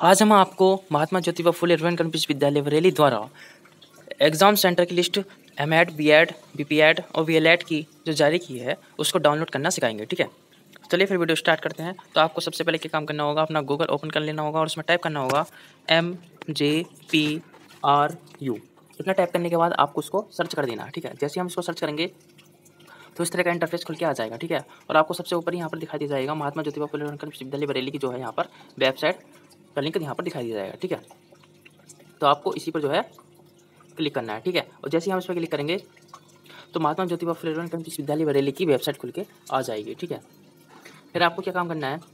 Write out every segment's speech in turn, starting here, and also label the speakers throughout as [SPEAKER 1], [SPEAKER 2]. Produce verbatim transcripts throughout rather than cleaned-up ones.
[SPEAKER 1] आज हम आपको महात्मा ज्योतिबा फुले रविंद्र विश्वविद्यालय बरेली द्वारा एग्ज़ाम सेंटर की list M Ed, B Ed, B P Ed और वी एल एड की जो जारी की है उसको डाउनलोड करना सिखाएंगे। ठीक है, चलिए फिर वीडियो स्टार्ट करते हैं। तो आपको सबसे पहले क्या काम करना होगा, अपना गूगल ओपन कर लेना होगा और उसमें टाइप करना होगा M J P R U. इतना टाइप करने के बाद आपको उसको सर्च कर देना है। ठीक है, जैसे हम इसको सर्च करेंगे तो इस तरह का इंटरफेस खुल के आ जाएगा। ठीक है, और आपको सबसे ऊपर यहाँ पर दिखाई दे जाएगा महात्मा ज्योतिबा फुले रविंद्र विश्वविद्यालय बरेली की जो है यहाँ पर वेबसाइट का लिंक यहाँ पर दिखाई दे जाएगा। ठीक है, तो आपको इसी पर जो है क्लिक करना है। ठीक है, और जैसे ही हम इस पर क्लिक करेंगे तो महात्मा ज्योतिबा फुले रविंद्र विश्वविद्यालय बरेली की वेबसाइट खुल के आ जाएगी। ठीक है, फिर आपको क्या काम करना है,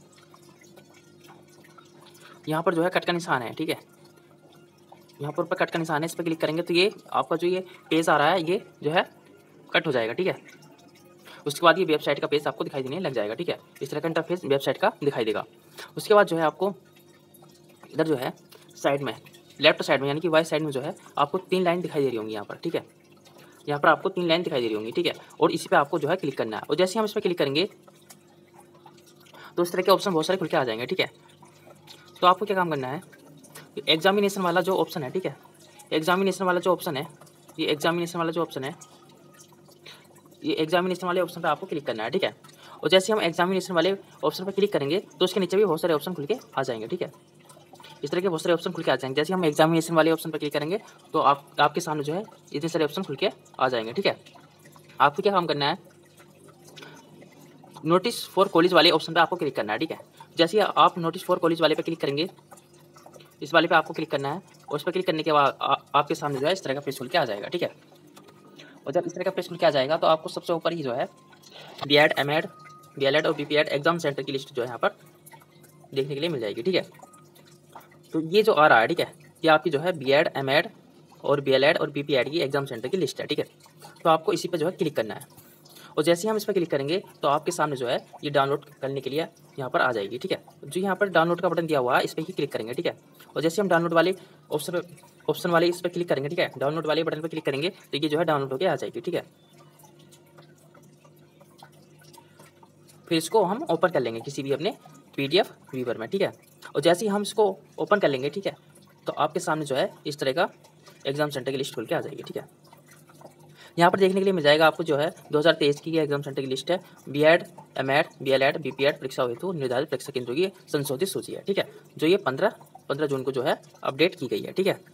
[SPEAKER 1] यहाँ पर जो है कट का निशान है। ठीक है, यहाँ पर ऊपर कट का निशान है, इस पर क्लिक करेंगे तो ये आपका जो ये पेज आ रहा है ये जो है कट हो जाएगा। ठीक है, उसके बाद ये वेबसाइट का पेज आपको दिखाई देने लग जाएगा। ठीक है, इस तरह का इंटरफेस वेबसाइट का दिखाई देगा। उसके बाद जो है आपको इधर जो है साइड में लेफ्ट साइड में यानी कि वाइट साइड में जो है आपको तीन लाइन दिखाई दे रही होंगी यहाँ पर। ठीक है, यहाँ पर आपको तीन लाइन दिखाई दे रही होंगी। ठीक है, और इसी पे आपको जो है क्लिक करना है। और जैसे हम इस पर क्लिक करेंगे तो इस तरह के ऑप्शन बहुत सारे खुल के आ जाएंगे। ठीक है, तो आपको क्या काम करना है, एग्जामिनेशन वाला जो ऑप्शन है, ठीक है, एग्जामिनेशन वाला जो ऑप्शन है ये एग्जामिनेशन वाला जो ऑप्शन है ये एग्जामिनेशन वाले ऑप्शन पर आपको क्लिक करना है। ठीक है, और जैसे हम एग्जामिनेशन वाले ऑप्शन पर क्लिक करेंगे तो उसके नीचे भी बहुत सारे ऑप्शन खुल के आ जाएंगे। ठीक है, इस तरह के बहुत सारे ऑप्शन खुल के आ जाएंगे। जैसे हम एग्जामिनेशन वाले ऑप्शन पर क्लिक करेंगे तो आप आपके सामने जो है इतने सारे ऑप्शन खुल के आ जाएंगे। ठीक है, आपको क्या काम करना है, नोटिस फॉर कॉलेज वाले ऑप्शन पे आपको क्लिक करना है। ठीक है, जैसे ही आप नोटिस फॉर कॉलेज वाले पे क्लिक करेंगे, इस वाले पे आपको क्लिक करना है और उस पर क्लिक करने के बाद आ, आपके सामने जो है इस तरह का पेज खुल के आ जाएगा। ठीक है, और जब इस तरह का पेज खुल के आ जाएगा तो आपको सबसे ऊपर ही जो है B Ed, M Ed, B L Ed और B P Ed exam centre की लिस्ट जो है यहाँ पर देखने के लिए मिल जाएगी। ठीक है, तो ये जो आ रहा है, ठीक है, ये आपकी जो है बी एड, एम एड और बी एल एड और बी पी एड की एग्जाम सेंटर की लिस्ट है। ठीक है, तो आपको इसी पर जो है क्लिक करना है और जैसे ही हम इस पर क्लिक करेंगे तो आपके सामने जो है ये डाउनलोड करने के लिए यहाँ पर आ जाएगी। ठीक है, जो यहाँ पर डाउनलोड का बटन दिया हुआ है इस पर ही क्लिक करेंगे। ठीक है, और जैसे हम डाउनलोड वाले ऑप्शन ऑप्शन वाले इस पर क्लिक करेंगे, ठीक है, डाउनलोड वाले बटन पर क्लिक करेंगे तो ये जो है डाउनलोड होकर आ जाएगी। ठीक है, फिर इसको हम ओपन कर लेंगे किसी भी अपने पी डी एफ व्यूवर में। ठीक है, और जैसे ही हम इसको ओपन कर लेंगे, ठीक है, तो आपके सामने जो है इस तरह का एग्जाम सेंटर की लिस्ट खुल के आ जाएगी। ठीक है, यहाँ पर देखने के लिए मिल जाएगा आपको जो है दो हज़ार तेईस की एग्जाम सेंटर की लिस्ट है, B Ed, M Ed, B L Ed, B P Ed परीक्षा हेतु निर्धारित परीक्षा केंद्रों की संशोधित सूची है। ठीक है, जो ये पंद्रह पंद्रह जून को जो है अपडेट की गई है। ठीक है,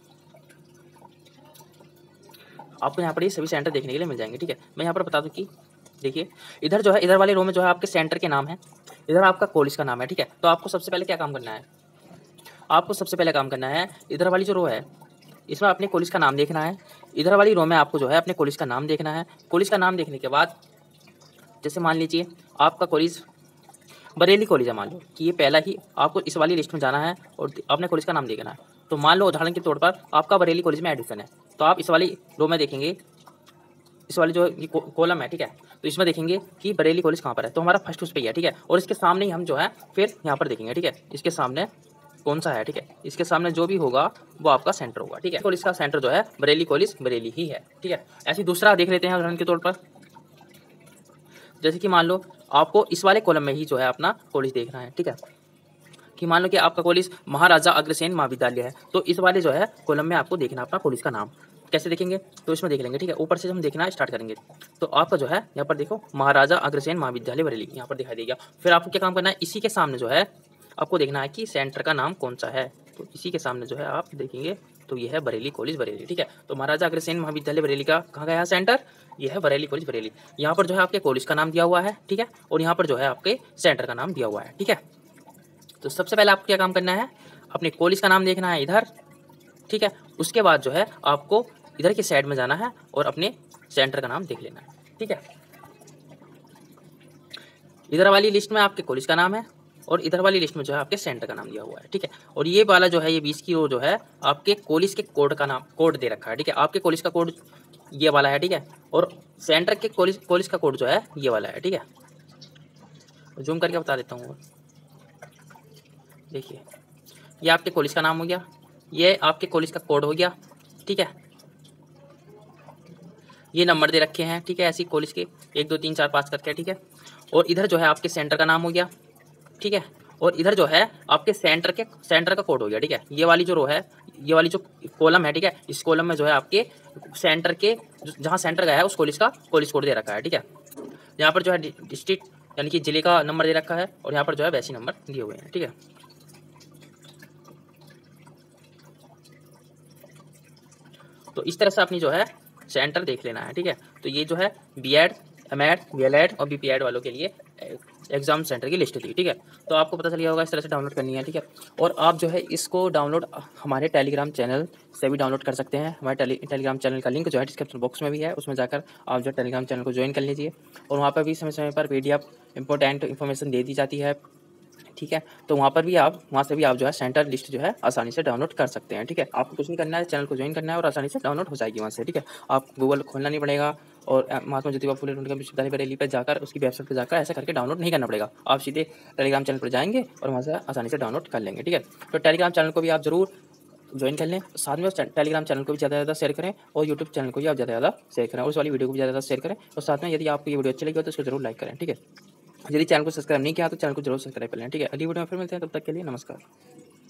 [SPEAKER 1] आपको यहाँ पर ये सभी सेंटर देखने के लिए मिल जाएंगे। ठीक है, मैं यहाँ पर बता दूँ कि देखिए इधर जो है इधर वाले रो में जो है आपके सेंटर के नाम है, इधर आपका कॉलेज का नाम है। ठीक है, तो आपको सबसे पहले क्या काम करना है, आपको सबसे पहले काम करना है इधर वाली जो रो है इसमें अपने कॉलेज का नाम देखना है। इधर वाली रो में आपको जो है अपने कॉलेज का नाम देखना है। कॉलेज का नाम देखने के बाद जैसे मान लीजिए आपका कॉलेज बरेली कॉलेज है, मान लो कि ये पहला ही आपको इस वाली लिस्ट में जाना है और अपने कॉलेज का नाम देखना है। तो मान लो उदाहरण के तौर पर आपका बरेली कॉलेज में एडमिशन है, तो आप इस वाली रो में देखेंगे, इस वाली जो ये कॉलम है, ठीक है, तो इसमें देखेंगे कि बरेली कॉलेज कहाँ पर है, तो हमारा फर्स्ट उस पर ही है। ठीक है, और इसके सामने ही हम जो है फिर यहाँ पर देखेंगे। ठीक है, इसके सामने कौन सा है, ठीक है, इसके सामने जो भी होगा वो आपका सेंटर होगा। ठीक है, कॉलेज का सेंटर जो है बरेली कॉलेज बरेली ही है। ठीक है, ऐसे दूसरा देख लेते हैं उदाहरण के तौर पर, जैसे कि मान लो आपको इस वाले कॉलम में ही जो है अपना कॉलेज देखना है। ठीक है, कि मान लो कि आपका कॉलेज महाराजा अग्रसेन महाविद्यालय है, तो इस वाले जो है कॉलम में आपको देखना अपना कॉलेज का नाम। कैसे देखेंगे, तो इसमें देख लेंगे। ठीक है, ऊपर से हम देखना स्टार्ट करेंगे तो आपका जो है यहाँ पर देखो महाराजा अग्रसेन महाविद्यालय बरेली यहाँ पर दिखाई देगा। फिर आपको क्या काम करना है, इसी के सामने जो है आपको देखना है कि सेंटर का नाम कौन सा है, तो इसी के सामने जो है आप देखेंगे तो ये है बरेली कॉलेज बरेली। ठीक है, तो महाराजा अग्रसेन महाविद्यालय बरेली का कहाँ गया सेंटर, ये है बरेली कॉलेज बरेली। यहाँ पर जो है आपके कॉलेज का नाम दिया हुआ है। ठीक है, और यहाँ पर जो है आपके सेंटर का नाम दिया हुआ है। ठीक है, तो सबसे पहले आपको क्या काम करना है, अपने कॉलेज का नाम देखना है इधर। ठीक है, उसके बाद जो है आपको इधर की साइड में जाना है और अपने सेंटर का नाम देख लेना है। ठीक है, इधर वाली लिस्ट में आपके कॉलेज का नाम है और इधर वाली लिस्ट में जो है आपके सेंटर का नाम दिया हुआ है। ठीक है, और ये वाला जो है ये बीस की रो जो है आपके कॉलेज के कोड का नाम कोड दे रखा है। ठीक है, आपके कॉलेज का कोड ये वाला है। ठीक है, और सेंटर के कॉलेज कॉलेज का कोड जो है ये वाला है। ठीक है, जूम करके बता देता हूँ, देखिए ये आपके कॉलेज का नाम हो गया, ये आपके कॉलेज का कोड हो गया। ठीक है, ये नंबर दे रखे हैं। ठीक है, ऐसी कॉलेज के एक दो तीन चार पाँच करके। ठीक है, और इधर जो है आपके सेंटर का नाम हो गया। ठीक है, और इधर जो है आपके सेंटर के सेंटर का कोड हो गया, ठीक है। ये वाली जो रो है, ये वाली जो कॉलम है, ठीक है, इस कॉलम में जो है आपके सेंटर के जहाँ सेंटर गया है उस कॉलेज का कॉलेज कोड दे रखा है, ठीक है। यहाँ पर जो है डिस्ट्रिक्ट यानी कि जिले का नंबर दे रखा है और यहाँ पर जो है वैसी नंबर दिए हुए हैं, ठीक है। तो इस तरह से अपनी जो है सेंटर देख लेना है, ठीक है। तो ये जो है B Ed, M Ed, V L Ed और बी पी एड वालों के लिए एग्जाम सेंटर की लिस्ट थी, ठीक है। तो आपको पता चल गया होगा इस तरह से डाउनलोड करनी है, ठीक है। और आप जो है इसको डाउनलोड हमारे टेलीग्राम चैनल से भी डाउनलोड कर सकते हैं। हमारे टेली टेलीग्राम चैनल का लिंक जो है डिस्क्रिप्शन बॉक्स में भी है, उसमें जाकर आप जो टेलीग्राम चैनल को ज्वाइन कर लीजिए। और वहाँ पर भी समय समय पर P D F important information दे दी जाती है, ठीक है। तो वहाँ पर भी आप वहाँ से भी आप जो है सेंटर लिस्ट जो है आसानी से डाउनलोड कर सकते हैं, ठीक है। आपको कुछ नहीं करना है, चैनल को ज्वाइन करना है और आसानी से डाउनलोड हो जाएगी वहाँ से, ठीक है। आप गूगल खोलना नहीं पड़ेगा और महात्मा ज्योतिबा फुले विश्वविद्यालय बरेली पर जाकर उसकी वेबसाइट पर जाकर ऐसा करके डाउनलोड नहीं करना पड़ेगा। आप सीधे टेलीग्राम चैनल पर जाएंगे और वहाँ से आसानी से डाउनलोड कर लेंगे, ठीक है। तो टेलीग्राम चैनल को भी आप जरूर ज्वाइन कर लें, साथ में टेलीग्राम चैनल को भी ज़्यादा ज़्यादा शेयर करें और यूट्यूब चैनल को भी आप ज़्यादा ज़्यादा शेयर करें और उस वाली वीडियो को भी ज़्यादा ज़्यादा शेयर करें। और साथ में यदि आपको ये वीडियो अच्छी लगी हो तो उसको जरूर लाइक करें, ठीक है। यदि चैनल को सब्सक्राइब नहीं किया तो चैनल को जरूर सब्सक्राइब कर लें, ठीक है। अगली वीडियो में फिर मिलते हैं, तब तक के लिए नमस्कार।